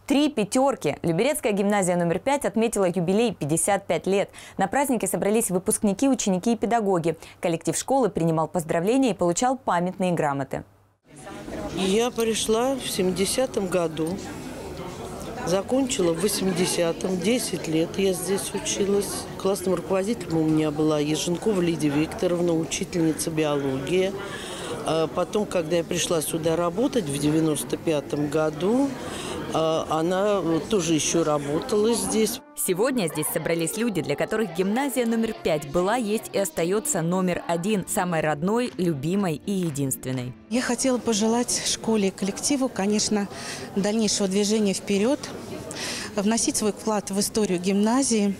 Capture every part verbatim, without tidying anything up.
Три пятерки. Люберецкая гимназия номер пять отметила юбилей пятьдесят пять лет. На празднике собрались выпускники, ученики и педагоги. Коллектив школы принимал поздравления и получал памятные грамоты. Я пришла в семидесятом году, закончила в восьмидесятом, десять лет я здесь училась. Классным руководителем у меня была Еженкова Лидия Викторовна, учительница биологии. Потом, когда я пришла сюда работать в девяносто пятом году, она тоже еще работала здесь. Сегодня здесь собрались люди, для которых гимназия номер пять была, есть и остается номер один, самой родной, любимой и единственной. Я хотела пожелать школе и коллективу, конечно, дальнейшего движения вперед, вносить свой вклад в историю гимназии,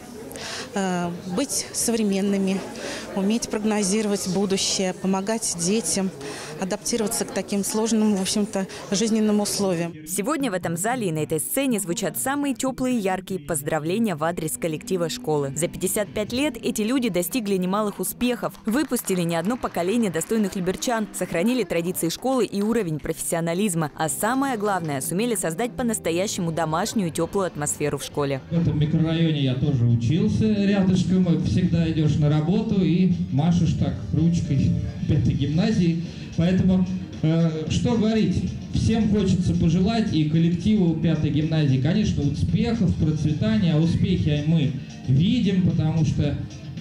быть современными, уметь прогнозировать будущее, помогать детям, адаптироваться к таким сложным, в общем-то, жизненным условиям. Сегодня в этом зале и на этой сцене звучат самые теплые и яркие поздравления в адрес коллектива школы. За пятьдесят пять лет эти люди достигли немалых успехов, выпустили не одно поколение достойных люберчан, сохранили традиции школы и уровень профессионализма, а самое главное, сумели создать по-настоящему домашнюю и теплую атмосферу в школе. В этом микрорайоне я тоже учился рядышком, всегда идешь на работу и машешь так ручкой пятой гимназии. Поэтому, э, что говорить, всем хочется пожелать и коллективу пятой гимназии, конечно, успехов, процветания. А успехи мы видим, потому что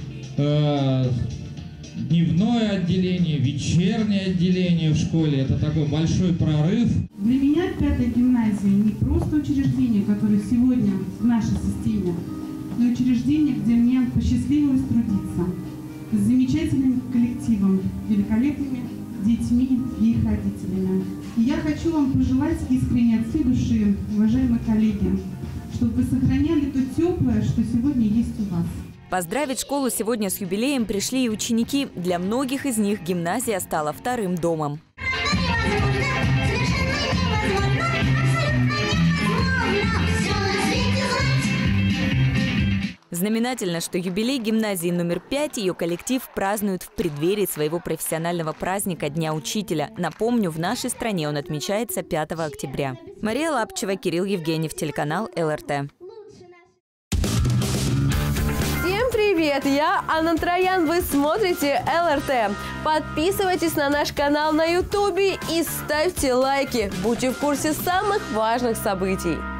э, дневное отделение, вечернее отделение в школе – это такой большой прорыв. Для меня пятая гимназия не просто учреждение, которое сегодня в нашей системе, но учреждение, где мне посчастливилось трудиться с замечательным коллективом, великолепными детьми и их родителями. И я хочу вам пожелать искренне от всей души, уважаемые коллеги, чтобы вы сохраняли то теплое, что сегодня есть у вас. Поздравить школу сегодня с юбилеем пришли и ученики. Для многих из них гимназия стала вторым домом. Знаменательно, что юбилей гимназии номер пять ее коллектив празднует в преддверии своего профессионального праздника Дня учителя. Напомню, в нашей стране он отмечается пятого октября. Мария Лапчева, Кирилл Евгеньев, телеканал эл эр тэ. Всем привет! Я Анна Троян, вы смотрите эл эр тэ. Подписывайтесь на наш канал на ютубе и ставьте лайки. Будьте в курсе самых важных событий.